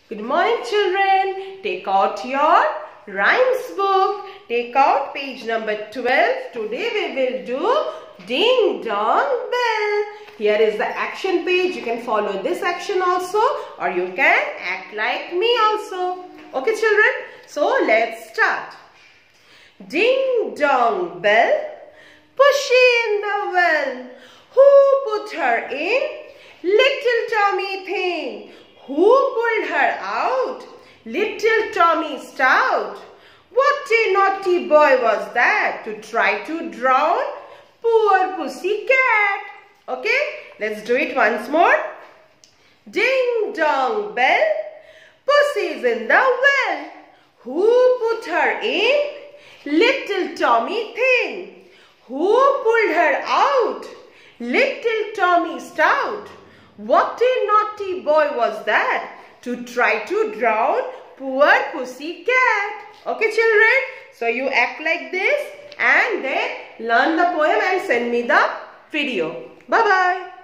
Good morning, children. Take out your rhymes book. Take out page number 12. Today we will do Ding Dong Bell. Here is the action page. You can follow this action also, or you can act like me also. Okay, children? So let's start. Ding dong bell, Pussy in the well. Who put her in? Little Tommy Thin. Who pulled her out? Little Tommy Stout. What a naughty boy was that to try to drown poor pussy cat. Okay, let's do it once more. Ding dong bell, Pussy's in the well. Who put her in? Little Tommy Thin. Who pulled her out? Little Tommy Stout. What a naughty boy was that to try to drown poor pussy cat. Okay, children? So you act like this and then learn the poem and send me the video. Bye-bye.